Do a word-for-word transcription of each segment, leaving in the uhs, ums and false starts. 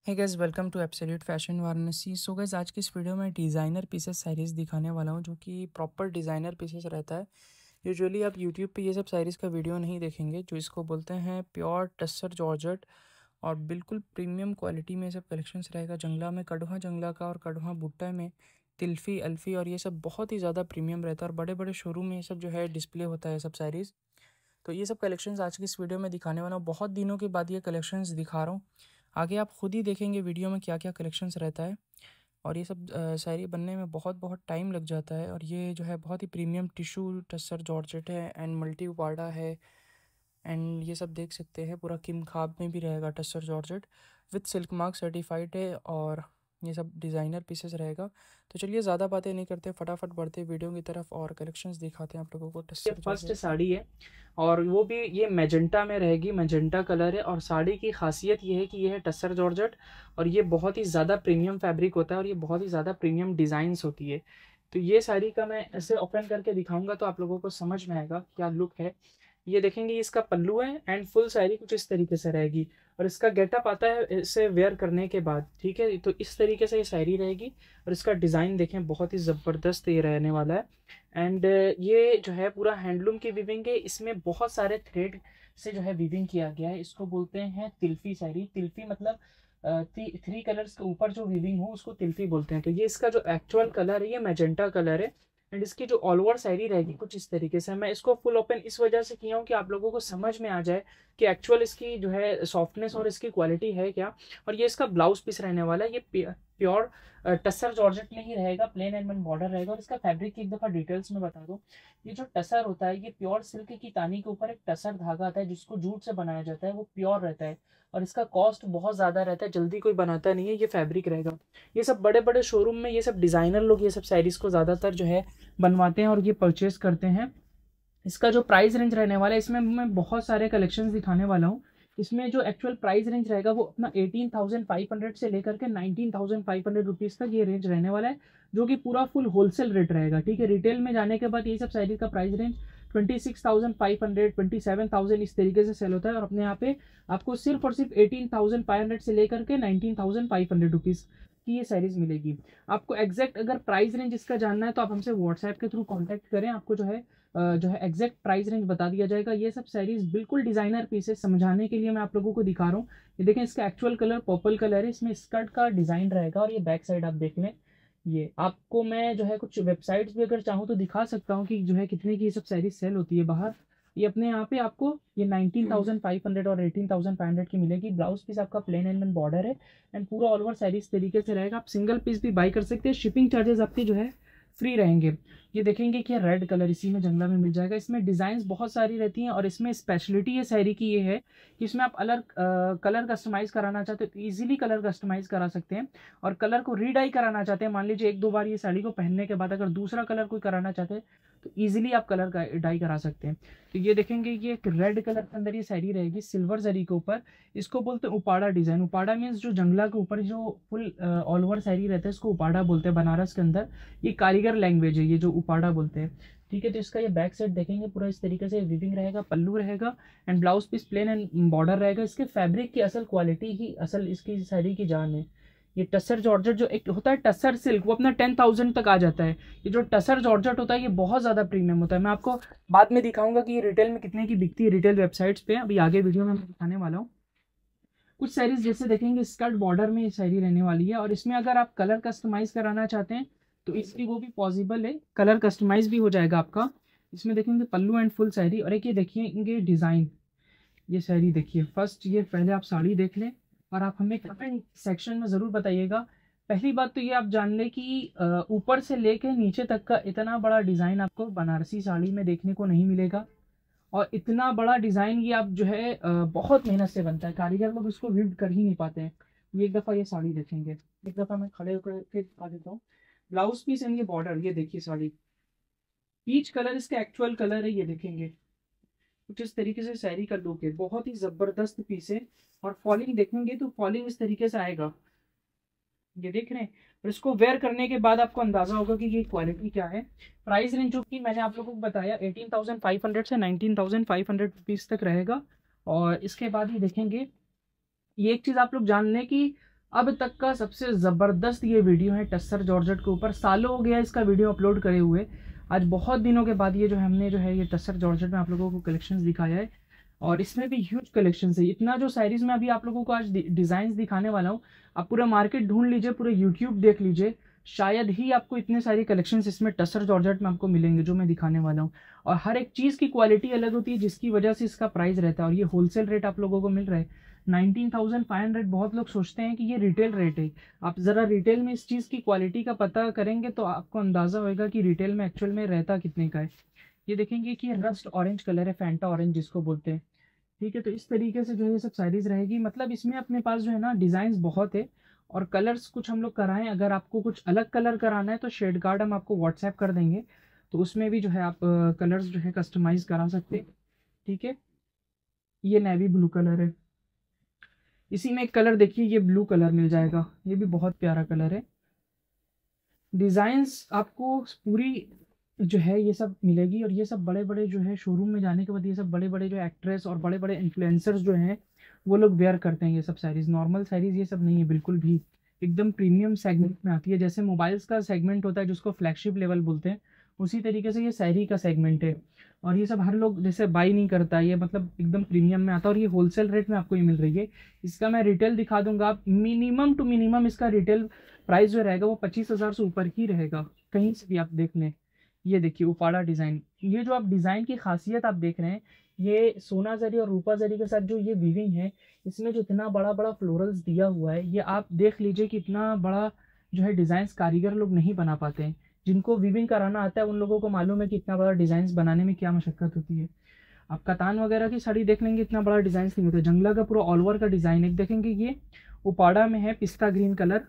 Hey guys, welcome to absolute fashion Varanasi. So guys, आज की इस वीडियो में डिज़ाइनर पीसेस साड़ीज़ दिखाने वाला हूँ जो कि प्रॉपर डिज़ाइनर पीसेस रहता है। यूजुअली आप यूट्यूब पे ये सब साड़ीज़ का वीडियो नहीं देखेंगे, जो इसको बोलते हैं प्योर टस्सर जॉर्जेट और बिल्कुल प्रीमियम क्वालिटी में ये सब कलेक्शंस रहेगा। जंगला में कढ़वा जंगला का और कढ़वा बुट्टा में तिल्फ़ी अल्फ़ी और ये सब बहुत ही ज़्यादा प्रीमियम रहता है और बड़े बड़े शोरूम में ये सब जो है डिस्प्ले होता है सब साड़ीज़। तो ये सब कलेक्शंस आज की इस वीडियो में दिखाने वाला हूँ। बहुत दिनों के बाद ये कलेक्शंस दिखा रहा हूँ। आगे आप खुद ही देखेंगे वीडियो में क्या क्या कलेक्शंस रहता है। और ये सब अ, शायरी बनने में बहुत बहुत टाइम लग जाता है। और ये जो है बहुत ही प्रीमियम टिशू टस्सर जॉर्जेट है एंड मल्टी वार्डा है। एंड ये सब देख सकते हैं, पूरा किम खाब में भी रहेगा tussar georgette with silk mark certified है। और ये सब डिज़ाइनर पीसेस रहेगा। तो चलिए ज़्यादा बातें नहीं करते, फटाफट बढ़ते वीडियो की तरफ और कलेक्शंस दिखाते हैं आप लोगों को ये टस्सर फर्स्ट जॉर्जेट। साड़ी है और वो भी ये मैजेंटा में रहेगी। मैजेंटा कलर है और साड़ी की खासियत ये है कि ये है टस्सर जॉर्जेट और ये बहुत ही ज़्यादा प्रीमियम फैब्रिक होता है और ये बहुत ही ज़्यादा प्रीमियम डिज़ाइंस होती है। तो ये साड़ी का मैं ऐसे ओपन करके दिखाऊंगा तो आप लोगों को समझ में आएगा क्या लुक है। ये देखेंगे, ये इसका पल्लू है एंड फुल साड़ी कुछ इस तरीके से रहेगी और इसका गेटअप आता है इसे वेयर करने के बाद। ठीक है, तो इस तरीके से ये साड़ी रहेगी और इसका डिज़ाइन देखें, बहुत ही ज़बरदस्त ये रहने वाला है। एंड ये जो है पूरा हैंडलूम की विविंग है। इसमें बहुत सारे थ्रेड से जो है विविंग किया गया है। इसको बोलते हैं तिल्फी साड़ी। तिल्फी मतलब थ्री कलर्स के ऊपर जो विविंग हो उसको तिल्फी बोलते हैं। तो ये इसका जो एक्चुअल कलर है ये मैजेंटा कलर है एंड इसकी जो ऑल ओवर साड़ी रहेगी कुछ इस तरीके से। मैं इसको फुल ओपन इस वजह से किया हूँ कि आप लोगों को समझ में आ जाए कि एक्चुअल इसकी जो है सॉफ्टनेस और इसकी क्वालिटी है क्या। और ये इसका ब्लाउज पीस रहने वाला है। ये प्योर टसर जॉर्जेट में ही रहेगा, प्लेन एंड वन बॉर्डर रहेगा। और इसका फैब्रिक की एक दफा डिटेल्स में बता दूं, ये जो टसर होता है ये प्योर सिल्क की तानी के ऊपर एक टसर धागा आता है जिसको जूट से बनाया जाता है, वो प्योर रहता है और इसका कॉस्ट बहुत ज़्यादा रहता है, जल्दी कोई बनाता नहीं है। ये फैब्रिक रहेगा। ये सब बड़े बड़े शोरूम में ये सब डिज़ाइनर लोग ये सब साड़ीज़ को ज़्यादातर जो है बनवाते हैं और ये परचेज करते हैं। इसका जो प्राइस रेंज रहने वाला है, इसमें मैं बहुत सारे कलेक्शंस दिखाने वाला हूँ। इसमें जो एक्चुअल प्राइस रेंज रहेगा वो अपना एटीन थाउजेंड फाइव हंड्रेड से लेकर के nineteen thousand five hundred rupees तक ये रेंज रहने वाला है, जो कि पूरा फुल होलसेल रेट रहेगा। ठीक है, रिटेल में जाने के बाद ये सब साइड का price range twenty six thousand five hundred twenty seven thousand इस तरीके से सेल होता है और अपने यहाँ पे आपको सिर्फ और सिर्फ एटीन थाउजेंड फाइव हंड्रेड से लेकर के nineteen thousand five hundred rupees की ये साड़ीज मिलेगी। आपको एग्जैक्ट अगर प्राइस रेंज इसका जानना है तो आप हमसे व्हाट्सएप के थ्रू कांटेक्ट करें, आपको जो है जो है एग्जैक्ट प्राइस रेंज बता दिया जाएगा। ये सब साड़ीज बिल्कुल डिजाइनर पीसेस समझाने के लिए मैं आप लोगों को दिखा रहा हूँ। ये देखें, इसका एक्चुअल कलर पर्पल कलर है, इसमें स्कर्ट का डिजाइन रहेगा और ये बैक साइड आप देख लें। ये आपको मैं जो है कुछ वेबसाइट्स भी अगर चाहूँ तो दिखा सकता हूँ कि जो है कितने की ये सब साड़ीज सेल होती है बाहर। ये अपने यहाँ पे आपको ये नाइनटीन थाउजेंड फाइव हंड्रेड और एटीन थाउजेंड फाइव हंड्रेड की मिलेगी। ब्लाउज पीस आपका प्लेन एंड बॉर्डर है एंड पूरा ऑल ओवर साड़ी इस तरीके से रहेगा। आप सिंगल पीस भी बाई कर सकते हैं, शिपिंग चार्जेस आपके जो है फ्री रहेंगे। ये देखेंगे कि रेड कलर इसी में जंगला में मिल जाएगा। इसमें डिजाइन बहुत सारी रहती हैं और इसमें स्पेशलिटी ये साड़ी की ये है कि इसमें आप अलग कलर कस्टमाइज कराना चाहते हो तो इजीली कलर कस्टमाइज करा सकते हैं। और कलर को रीडाई कराना चाहते हैं, मान लीजिए एक दो बार ये साड़ी को पहनने के बाद अगर दूसरा कलर कोई कराना चाहते हैं तो इजीली आप कलर का डाई करा सकते हैं। तो ये देखेंगे कि एक रेड कलर के अंदर ये साड़ी रहेगी सिल्वर जरी के ऊपर। इसको बोलते हैं उपाड़ा डिजाइन। उपाड़ा मीन्स जो जंगला के ऊपर जो फुल ऑल ओवर साड़ी रहता है इसको उपाड़ा बोलते हैं बनारस के अंदर। ये कारीगर लैंग्वेज है ये जो उपाड़ा बोलते हैं। ठीक है, तो इसका ये बैक साइड देखेंगे पूरा इस तरीके से विविंग रहेगा, पल्लू रहेगा and blouse piece plain and border रहेगा। इसके फैब्रिक की असल क्वालिटी ही असल इसकी साड़ी की जान है। ये टसर जॉर्जेट जो एक होता है टसर सिल्क वो अपना टेन थाउजेंड तक आ जाता है। ये जो टसर जॉर्जेट होता है ये बहुत ज़्यादा प्रीमियम होता है। मैं आपको बाद में दिखाऊंगा कि ये रिटेल में कितने की बिकती है रिटेल वेबसाइट्स पे। अभी आगे वीडियो में मैं दिखाने वाला हूँ। कुछ साड़ीज जैसे देखेंगे स्कर्ट बॉर्डर में ये साड़ी रहने वाली है और इसमें अगर आप कलर कस्टमाइज कराना चाहते हैं तो इसकी वो भी पॉसिबल है, कलर कस्टमाइज भी हो जाएगा आपका। इसमें देखेंगे पल्लू एंड फुल साड़ी और एक ये देखिए डिज़ाइन। ये साड़ी देखिए, फर्स्ट ये पहले आप साड़ी देख लें और आप हमें कमेंट सेक्शन में ज़रूर बताइएगा। पहली बात तो ये आप जान लें कि ऊपर से लेके नीचे तक का इतना बड़ा डिज़ाइन आपको बनारसी साड़ी में देखने को नहीं मिलेगा। और इतना बड़ा डिज़ाइन ये आप जो है अ, बहुत मेहनत से बनता है, कारीगर लोग इसको बिल्ड कर ही नहीं पाते हैं। ये एक दफ़ा ये साड़ी देखेंगे, एक दफ़ा मैं खड़े होकर फिर दिखा देता हूँ। ब्लाउज पीस एंड ये बॉर्डर, ये देखिए साड़ी पीच कलर इसका एक्चुअल कलर है। ये देखेंगे कुछ इस तरीके से साड़ी का लुक है, बहुत ही ज़बरदस्त पीस है। और फॉलिंग देखेंगे तो फॉलिंग इस तरीके से आएगा, ये देख रहे हैं। और इसको वेयर करने के बाद आपको अंदाजा होगा कि ये क्वालिटी क्या है। प्राइस रेंज जो कि मैंने आप लोगों को बताया एटीन थाउजेंड फाइव हंड्रेड से nineteen thousand five hundred rupees तक रहेगा। और इसके बाद ही देखेंगे, ये एक चीज़ आप लोग जान लें कि अब तक का सबसे ज़बरदस्त ये वीडियो है टस्सर जॉर्जेट के ऊपर। सालों हो गया इसका वीडियो अपलोड करे हुए, आज बहुत दिनों के बाद ये जो है हमने जो है ये टस्सर जॉर्जेट में आप लोगों को कलेक्शंस दिखाया है, और इसमें भी ह्यूज कलेक्शन है। इतना जो साइरीज में अभी आप लोगों को आज डिज़ाइन दिखाने वाला हूँ, आप पूरा मार्केट ढूंढ लीजिए, पूरे यूट्यूब देख लीजिए, शायद ही आपको इतने सारी कलेक्शंस इसमें टस्सर जॉर्जेट में आपको मिलेंगे जो मैं दिखाने वाला हूँ। और हर एक चीज़ की क्वालिटी अलग होती है, जिसकी वजह से इसका प्राइस रहता है। और ये होलसेल रेट आप लोगों को मिल रहा है नाइनटीन थाउजेंड फाइव हंड्रेड। बहुत लोग सोचते हैं कि ये रिटेल रेट है, आप ज़रा रिटेल में इस चीज़ की क्वालिटी का पता करेंगे तो आपको अंदाज़ा होगा कि रिटेल में एक्चुअल में रहता कितने का है। ये देखेंगे कि ये रस्ट ऑरेंज कलर है, फैंटा ऑरेंज जिसको बोलते हैं, ठीक है। तो इस तरीके से जो है ये सब साइरीज रहेगी। मतलब इसमें अपने पास जो है ना डिज़ाइंस बहुत है, और कलर्स कुछ हम लोग कराएं। अगर आपको कुछ अलग कलर कराना है तो शेड कार्ड हम आपको व्हाट्सएप कर देंगे, तो उसमें भी जो है आप कलर्स जो है कस्टमाइज करा सकते हैं, ठीक है। ये नेवी ब्लू कलर है, इसी में एक कलर देखिए ये ब्लू कलर मिल जाएगा, ये भी बहुत प्यारा कलर है। डिज़ाइंस आपको पूरी जो है ये सब मिलेगी, और ये सब बड़े बड़े जो है शोरूम में जाने के बाद ये सब बड़े बड़े जो एक्ट्रेस और बड़े बड़े इन्फ्लुएंसर्स जो हैं वो लोग वेयर करते हैं ये सब साड़ीज़। नॉर्मल साड़ीज़ ये सब नहीं है बिल्कुल भी, एकदम प्रीमियम सेगमेंट में आती है। जैसे मोबाइल्स का सेगमेंट होता है जिसको फ्लैगशिप लेवल बोलते हैं, उसी तरीके से ये साड़ी का सेगमेंट है। और ये सब हर लोग जैसे बाई नहीं करता, ये मतलब एकदम प्रीमियम में आता है, और ये होलसेल रेट में आपको ये मिल रही है। इसका मैं रिटेल दिखा दूंगा, आप मिनिमम टू मिनिमम इसका रिटेल प्राइस जो रहेगा वो पच्चीस हज़ार से ऊपर ही रहेगा, कहीं से भी आप देख लें। ये देखिए उपाड़ा डिज़ाइन, ये जो आप डिज़ाइन की खासियत आप देख रहे हैं, ये सोना जरी और रूपा जरी के साथ जो ये वीविंग है, इसमें जो इतना बड़ा बड़ा फ्लोरल्स दिया हुआ है, ये आप देख लीजिए कि इतना बड़ा जो है डिज़ाइंस कारीगर लोग नहीं बना पाते हैं। जिनको वीविंग कराना आता है उन लोगों को मालूम है कि इतना बड़ा डिज़ाइंस बनाने में क्या मशक्कत होती है। आप कतान वगैरह की साड़ी देख लेंगे, इतना बड़ा डिज़ाइन नहीं होता। जंगला का पूरा ऑल ओवर का डिज़ाइन एक देखेंगे, ये उपाड़ा में है पिस्ता ग्रीन कलर।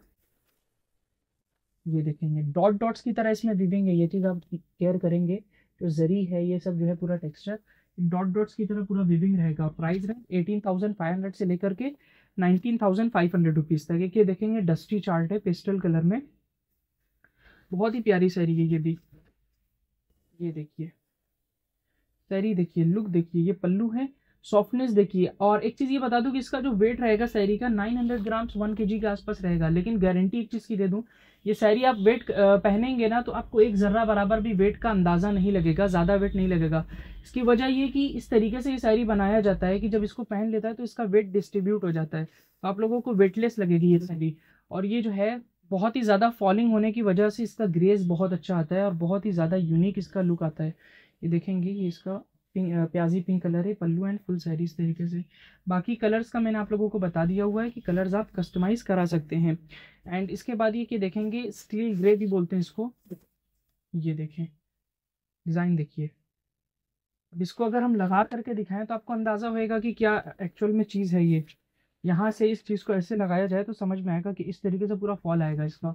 ये देखेंगे डॉट डॉट्स की तरह इसमें वीविंग है, ये चीज़ आप केयर करेंगे। जो जरी है ये सब जो है पूरा टेक्सचर डॉट डॉट्स की तरह पूरा वीविंग रहेगा। प्राइस है एटीन थाउजेंड फाइव हंड्रेड से लेकर के nineteen thousand five hundred rupees तक। ये देखेंगे डस्टी चार्ट है पेस्टल कलर में, बहुत ही प्यारी साड़ी है ये भी। ये देखिए साड़ी, देखिए लुक देखिए, ये पल्लू है, सॉफ्टनेस देखिए। और एक चीज़ ये बता दूं कि इसका जो वेट रहेगा साड़ी का nine hundred grams one KG के आसपास रहेगा। लेकिन गारंटी एक चीज़ की दे दूं, ये साड़ी आप वेट पहनेंगे ना तो आपको एक ज़र्रा बराबर भी वेट का अंदाज़ा नहीं लगेगा, ज़्यादा वेट नहीं लगेगा। इसकी वजह ये कि इस तरीके से ये साड़ी बनाया जाता है कि जब इसको पहन लेता है तो इसका वेट डिस्ट्रीब्यूट हो जाता है, तो आप लोगों को वेटलेस लगेगी ये साड़ी। और ये जो है बहुत ही ज़्यादा फॉलिंग होने की वजह से इसका ग्रेस बहुत अच्छा आता है, और बहुत ही ज़्यादा यूनिक इसका लुक आता है। ये देखेंगे ये इसका पिंक प्याजी पिंक कलर है, पल्लू एंड फुल साड़ी इस तरीके से। बाकी कलर्स का मैंने आप लोगों को बता दिया हुआ है कि कलर्स आप कस्टमाइज़ करा सकते हैं। एंड इसके बाद ये कि देखेंगे स्टील ग्रे भी बोलते हैं इसको। ये देखें डिज़ाइन देखिए, अब इसको अगर हम लगा करके दिखाएं तो आपको अंदाज़ा होएगा कि क्या एक्चुअल में चीज़ है ये। यहाँ से इस चीज़ को ऐसे लगाया जाए तो समझ में आएगा कि इस तरीके से पूरा फॉल आएगा इसका।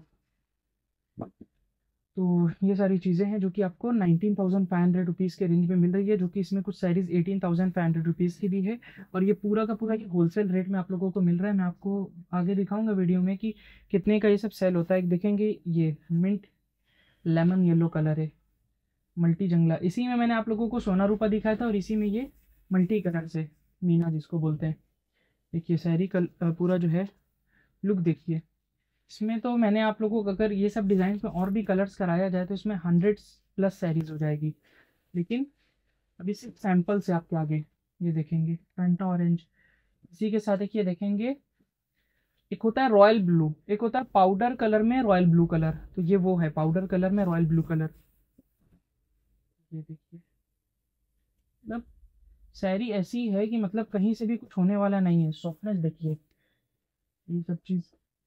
तो ये सारी चीज़ें हैं जो कि आपको nineteen thousand five hundred rupees के रेंज में मिल रही है, जो कि इसमें कुछ saris eighteen thousand five hundred rupees की भी है। और ये पूरा का पूरा ये होलसेल रेट में आप लोगों को मिल रहा है। मैं आपको आगे दिखाऊंगा वीडियो में कि कितने का ये सब सेल होता है। देखेंगे ये मिंट लेमन येलो कलर है, मल्टी जंगला, इसी में मैंने आप लोगों को सोना रूपा दिखाया था, और इसी में ये मल्टी कलर से मीना जिसको बोलते हैं। देखिए सारी कल पूरा जो है लुक देखिए। इसमें तो मैंने आप लोगों को अगर ये सब डिज़ाइन में और भी कलर्स कराया जाए तो इसमें हंड्रेड प्लस साड़ीज हो जाएगी, लेकिन अभी सिर्फ सैंपल से आपके आगे ये देखेंगे फैंटा ऑरेंज। इसी के साथ एक ये देखेंगे, एक होता है रॉयल ब्लू, एक होता है पाउडर कलर में रॉयल ब्लू कलर, तो ये वो है पाउडर कलर में रॉयल ब्लू कलर। ये देखिए मतलब साड़ी ऐसी है कि मतलब कहीं से भी कुछ होने वाला नहीं है। सॉफ्टनेस देखिए, ये सब चीज़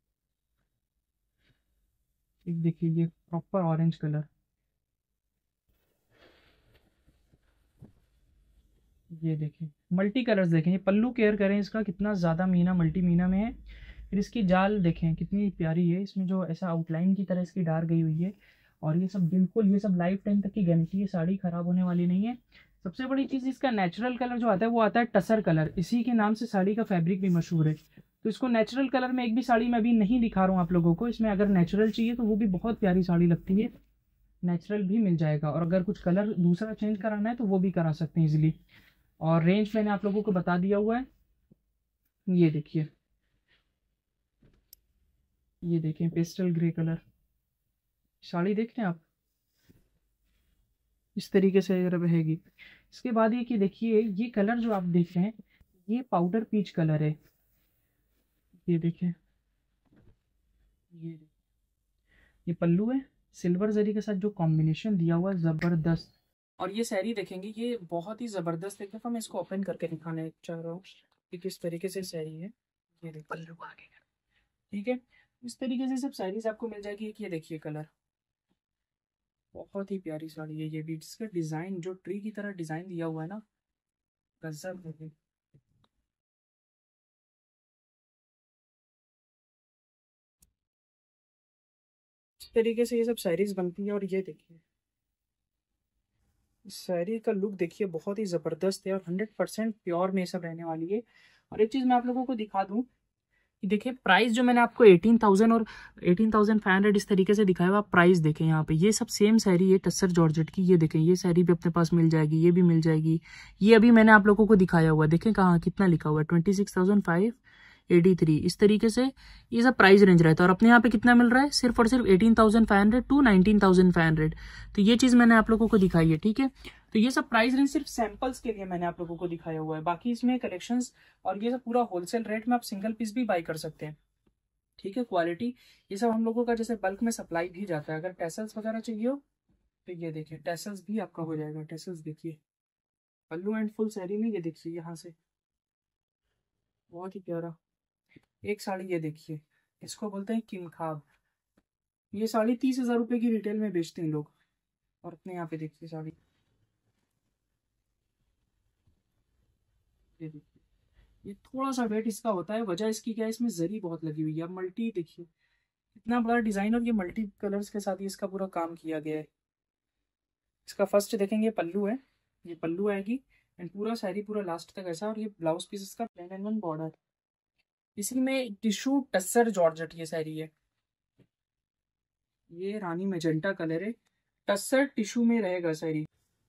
एक देखिए, ये प्रॉपर ऑरेंज कलर। ये देखिए मल्टी कलर्स देखें, ये पल्लू केयर करें इसका कितना ज़्यादा मीना मल्टी मीना में है। फिर इसकी जाल देखें कितनी प्यारी है, इसमें जो ऐसा आउटलाइन की तरह इसकी डार गई हुई है। और ये सब बिल्कुल ये सब लाइफ टाइम तक की गारंटी है, साड़ी ख़राब होने वाली नहीं है। सबसे बड़ी चीज़ इसका नेचुरल कलर जो आता है वो आता है टसर कलर, इसी के नाम से साड़ी का फैब्रिक भी मशहूर है। तो इसको नेचुरल कलर में एक भी साड़ी मैं अभी नहीं दिखा रहा हूँ आप लोगों को। इसमें अगर नेचुरल चाहिए तो वो भी बहुत प्यारी साड़ी लगती है, नेचुरल भी मिल जाएगा। और अगर कुछ कलर दूसरा चेंज कराना है तो वो भी करा सकते हैं इजीली। और रेंज मैंने आप लोगों को बता दिया हुआ है। ये देखिए ये देखें पेस्टल ग्रे कलर, साड़ी देख रहे हैं आप, इस तरीके से रहेगी। इसके बाद ये कि देखिए ये कलर जो आप देख रहे हैं ये पाउडर पीच कलर है, ये देखें, ये ये पल्लू है, सिल्वर जरी के साथ जो कॉम्बिनेशन दिया हुआ है जबरदस्त। और ये साड़ी देखेंगे ये बहुत ही जबरदस्त, एक दफा मैं इसको ओपन करके दिखाने चाह रहा हूँ कि किस तरीके से साड़ी है। ये देखिए पल्लू आगे, ठीक है, इस तरीके से सब साड़ीज आपको मिल जाएगी। एक ये देखिए कलर, बहुत ही प्यारी साड़ी है ये भी, जिसका डिजाइन जो ट्री की तरह डिजाइन दिया हुआ है ना, गजब है। इस तरीके से ये सब साड़ीज बनती है। और ये देखिए इस साड़ी का लुक देखिए बहुत ही ज़बरदस्त है और हंड्रेड परसेंट प्योर में ये सब रहने वाली है। और एक चीज़ मैं आप लोगों को दिखा दूं कि देखिए प्राइस जो मैंने आपको एटीन थाउजेंड और एटीन थाउजेंड फाइव हंड्रेड इस तरीके से दिखाया हुआ, आप प्राइस देखें यहाँ पे, ये सब सेम साड़ी है टस्सर जॉर्जेट की। ये देखें ये साड़ी भी अपने पास मिल जाएगी, ये भी मिल जाएगी। ये अभी मैंने आप लोगों को दिखाया हुआ, देखें कहाँ कितना लिखा हुआ है, twenty six thousand five eighty three इस तरीके से ये सब प्राइस रेंज रहता है। और अपने यहाँ पे कितना मिल रहा है, सिर्फ और सिर्फ eighteen thousand five hundred to nineteen thousand five hundred. तो ये चीज़ मैंने आप लोगों को दिखाई है, ठीक है। तो ये सब प्राइस रेंज सिर्फ सैंपल्स के लिए मैंने आप लोगों को दिखाया हुआ है, बाकी इसमें कलेक्शंस और ये सब पूरा होलसेल रेट में आप सिंगल पीस भी बाई कर सकते हैं, ठीक है। क्वालिटी ये सब हम लोगों का जैसे बल्क में सप्लाई भी जाता है। अगर टेसल्स वगैरह चाहिए हो तो ये देखिए टेसल्स भी आपका हो जाएगा। टेसल्स देखिए पल्लू एंड फुल सैरी में, ये देखिए यहाँ से बहुत ही प्यारा एक साड़ी, ये देखिए इसको बोलते हैं किमखाब। ये साड़ी तीस हजार रुपए की रिटेल में बेचते हैं लोग। और अपने यहाँ पे देखिए साड़ी, ये देखिए ये थोड़ा सा वेट इसका होता है, वजह इसकी क्या है, इसमें जरी बहुत लगी हुई है। मल्टी देखिए इतना बड़ा डिजाइन और ये मल्टी कलर्स के साथ ही इसका पूरा काम किया गया है। इसका फर्स्ट देखेंगे पल्लू है, ये पल्लू आएगी एंड पूरा साड़ी पूरा लास्ट तक ऐसा। और ये ब्लाउज पीस इसका प्लेन एंड वन बॉर्डर, इसी में टिश्यू टस्सर जॉर्जेट ये साड़ी है। ये रानी मैजेंटा कलर है, टस्सर टिश्यू में रहेगा साड़ी।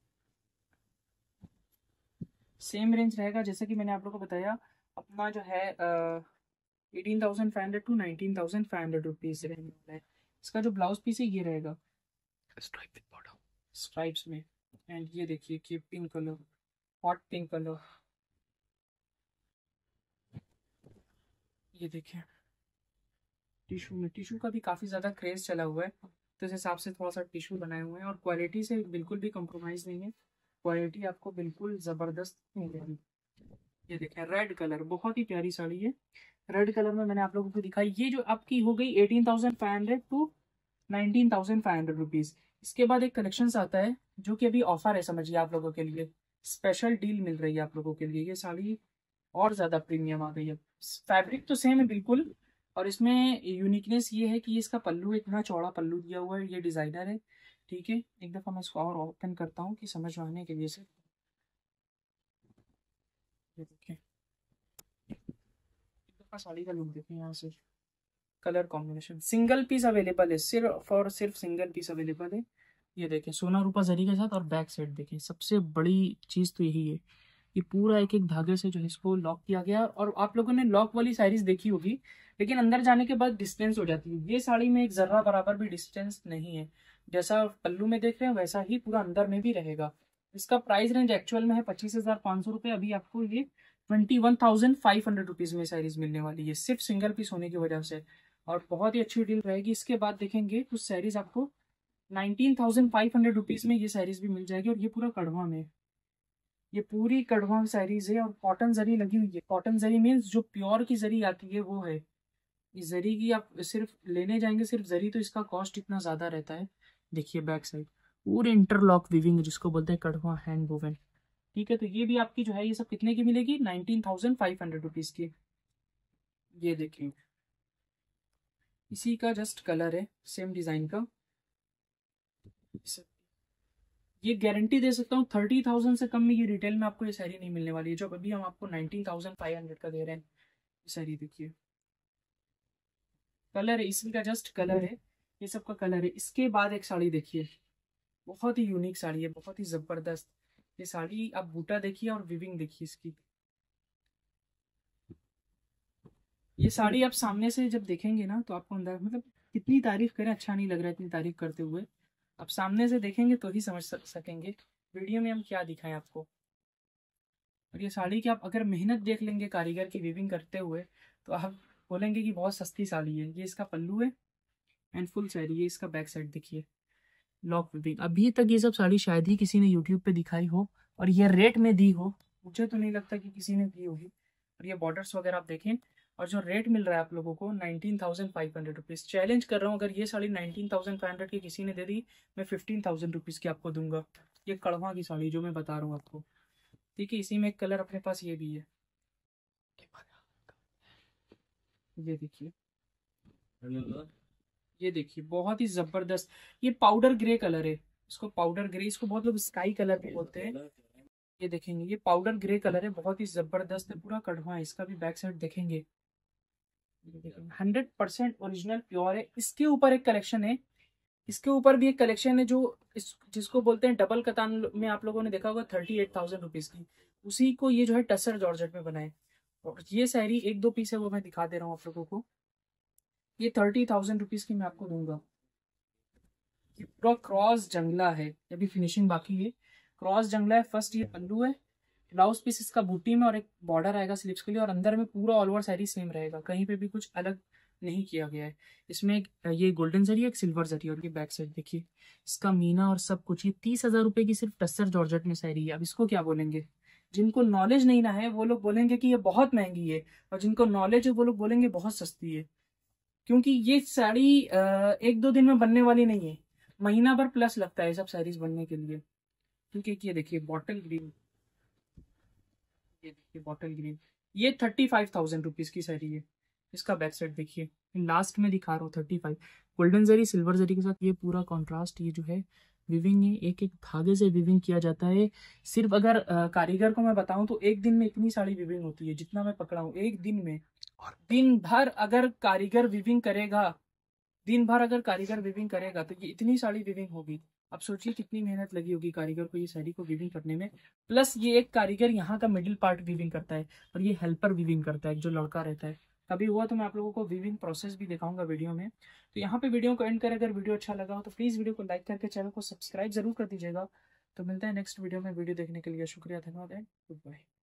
सेम रेंज रहेगा जैसे कि मैंने आप लोगों को बताया, अपना जो है eighteen thousand five hundred to nineteen thousand five hundred rupees रहने वाला है। इसका जो ब्लाउज पीस है ये रहेगा स्ट्राइप विद बॉर्डर, स्ट्राइप्स में। एंड ये देखिए कि pink colour, hot pink colour, ये देखिए टिश्यू में, टिश्यू का भी काफ़ी ज़्यादा क्रेज चला हुआ है, तो इस हिसाब से थोड़ा सा टिश्यू बनाए हुए हैं। और क्वालिटी से बिल्कुल भी कॉम्प्रोमाइज़ नहीं है, क्वालिटी आपको बिल्कुल ज़बरदस्त मिलेगी। ये देखें रेड कलर, बहुत ही प्यारी साड़ी है। रेड कलर में मैंने आप लोगों को दिखाई, ये जो आपकी हो गई eighteen thousand five hundred to nineteen thousand five hundred rupees. इसके बाद एक कलेक्शन आता है जो कि अभी ऑफर है, समझिए आप लोगों के लिए स्पेशल डील मिल रही है आप लोगों के लिए। ये साड़ी और ज़्यादा प्रीमियम आ गई है, फैब्रिक तो सेम है बिल्कुल, और इसमें यूनिकनेस ये है कि ये इसका पल्लू इतना चौड़ा पल्लू दिया हुआ है, ये डिज़ाइनर है, ठीक है। एक दफ़ा मैं इसको और ओपन करता हूँ कि समझ में आने के लिए से। ये देखें एक दफ़ा साड़ी का लुक देखें, यहाँ से colour combination single piece available है, सिर्फ और सिर्फ सिंगल पीस अवेलेबल है। ये देखें सोना रूपा जरी के साथ, और बैक साइड देखें, सबसे बड़ी चीज़ तो यही है, ये पूरा एक एक धागे से जो है इसको लॉक किया गया। और आप लोगों ने लॉक वाली साड़ीज देखी होगी, लेकिन अंदर जाने के बाद डिस्टेंस हो जाती है। ये साड़ी में एक जर्रा बराबर भी डिस्टेंस नहीं है, जैसा पल्लू में देख रहे हैं वैसा ही पूरा अंदर में भी रहेगा। इसका प्राइस रेंज एक्चुअल में है पच्चीस हजार पाँच सौ रुपये, अभी आपको ये twenty one thousand five hundred rupees में साड़ीज मिलने वाली है, सिर्फ सिंगल पीस होने की वजह से। और बहुत ही अच्छी डील रहेगी। इसके बाद देखेंगे कुछ साड़ीज आपको nineteen thousand five hundred rupees में ये साड़ीज भी मिल जाएगी, और ये पूरा कढ़वा में, ये पूरी कढ़वा साड़ीज है और कॉटन जरी लगी हुई है। कॉटन जरी मीन्स जो प्योर की जरी आती है वो है। इस जरी की आप सिर्फ लेने जाएंगे सिर्फ जरी, तो इसका कॉस्ट इतना ज़्यादा रहता है। देखिए बैक साइड पूरी इंटरलॉक वीविंग जिसको बोलते हैं कढ़वा हैंड वोवन, ठीक है। तो ये भी आपकी जो है ये सब कितने की मिलेगी, nineteen thousand five hundred rupees की। ये देखिए इसी का जस्ट कलर है सेम डिज़ाइन का। ये गारंटी दे सकता हूँ थर्टी थाउजेंड से कम में ये रिटेल में आपको ये साड़ी नहीं मिलने वाली है, जो अभी हम आपको नाइनटीन थाउजेंड फाइव हंड्रेड का दे रहे हैं। ये साड़ी देखिए कलर है, इसी का जस्ट कलर है, ये सब का कलर है। इसके बाद एक साड़ी देखिए, बहुत ही यूनिक साड़ी है, बहुत ही ज़बरदस्त। ये साड़ी आप बूटा देखिए और विविंग देखिए इसकी, ये साड़ी आप सामने से जब देखेंगे ना तो आपको अंदर मतलब कितनी तारीफ करें अच्छा नहीं लग रहा है इतनी तारीफ करते हुए। आप सामने से देखेंगे तो ही समझ सकेंगे वीडियो में हम क्या दिखाएं आपको। और ये साड़ी की आप अगर मेहनत देख लेंगे कारीगर की वीविंग करते हुए तो आप बोलेंगे कि बहुत सस्ती साड़ी है। ये इसका पल्लू है एंड फुल साड़ी, ये इसका बैक साइड देखिए लॉक वीविंग। अभी तक ये सब साड़ी शायद ही किसी ने यूट्यूब पे दिखाई हो और ये रेट में दी हो, मुझे तो नहीं लगता कि किसी ने दी होगी। और ये बॉर्डर्स वगैरह आप देखें, और जो रेट मिल रहा है आप लोगों को nineteen thousand five hundred rupees. Challenge कर रहा हूँ अगर ये sari nineteen thousand five hundred की किसी ने दे दी, मैं फिफ्टीन थाउजेंड रुपीज़ की आपको दूंगा। ये कड़वा की साड़ी जो मैं बता रहा हूँ आपको, ठीक है। इसी में एक कलर अपने पास ये भी है, ये देखिए, ये देखिए बहुत ही जबरदस्त। ये पाउडर ग्रे कलर है, इसको पाउडर ग्रे, इसको बहुत लोग स्काई कलर भी बोलते हैं। ये देखेंगे ये पाउडर ग्रे कलर है, बहुत ही जबरदस्त है, पूरा कढ़वा है। इसका भी बैक साइड देखेंगे, हंड्रेड परसेंट ओरिजिनल प्योर है। इसके ऊपर एक कलेक्शन है, इसके ऊपर भी एक कलेक्शन है जो इस जिसको बोलते हैं डबल कतान में, आप लोगों ने देखा होगा थर्टी एट थाउजेंड रुपीज की। उसी को ये जो है टसर जॉर्जेट में बनाए। और ये साड़ी एक दो पीस है वो मैं दिखा दे रहा हूँ आप लोगों को। ये थर्टी थाउजेंड रुपीज की मैं आपको दूंगा। ये पूरा क्रॉस जंगला है, अभी फिनिशिंग बाकी है। क्रॉस जंगला है। फर्स्ट ये पल्लू है, ब्लाउज पीस इसका बूटी में और एक बॉर्डर आएगा स्लीव्स के लिए, और अंदर में पूरा ऑल ओवर साड़ी सेम रहेगा, कहीं पे भी कुछ अलग नहीं किया गया है। इसमें ये गोल्डन जरी है, एक सिल्वर जरी, और ये बैक साइड देखिए इसका मीना और सब कुछ। ये तीस हजार रुपए की सिर्फ टस्सर जॉर्जेट में साड़ी है। अब इसको क्या बोलेंगे? जिनको नॉलेज नहीं ना है वो लोग बोलेंगे कि ये बहुत महंगी है, और जिनको नॉलेज है वो लोग बोलेंगे बहुत सस्ती है। क्योंकि ये साड़ी एक दो दिन में बनने वाली नहीं है, महीना भर प्लस लगता है सब साड़ीज बनने के लिए। ठीक है, ये देखिए बॉटल ग्रीन, ये देखिए बॉटल ग्रीन, ये थर्टी फाइव थाउजेंड रुपीज की साड़ी है। इसका बैक साइड देखिए, लास्ट में दिखा रहा हूँ thirty five. Golden zari silver zari के साथ ये पूरा कॉन्ट्रास्ट, ये जो है विविंग है, एक एक धागे से विविंग किया जाता है। सिर्फ अगर आ, कारीगर को मैं बताऊं तो एक दिन में इतनी साड़ी विविंग होती है जितना मैं पकड़ा हूँ एक दिन में। और दिन भर अगर कारीगर विविंग करेगा, दिन भर अगर कारीगर विविंग करेगा तो ये इतनी साड़ी विविंग होगी। अब सोचिए कितनी मेहनत लगी होगी कारीगर को ये साड़ी को विविंग करने में। प्लस ये एक कारीगर यहाँ का मिडिल पार्ट विविंग करता है, और ये हेल्पर विविंग करता है जो लड़का रहता है। कभी हुआ तो मैं आप लोगों को विविंग प्रोसेस भी दिखाऊंगा वीडियो में। तो यहाँ पे वीडियो को एंड करें। अगर वीडियो अच्छा लगा हो तो प्लीज़ वीडियो को लाइक करके चैनल को सब्सक्राइब जरूर कर दीजिएगा। तो मिलते हैं नेक्स्ट वीडियो में। वीडियो देखने के लिए शुक्रिया, धन्यवाद एंड गुड बाय।